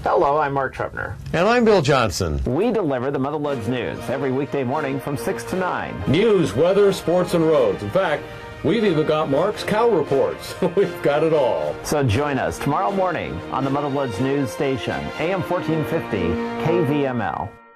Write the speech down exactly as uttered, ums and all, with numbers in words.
Hello, I'm Mark Trubner. And I'm Bill Johnson. We deliver the Motherloads News every weekday morning from six to nine. News, weather, sports, and roads. In fact, we've even got Mark's cow reports. We've got it all. So join us tomorrow morning on the Motherloads News Station, A M fourteen fifty K V M L.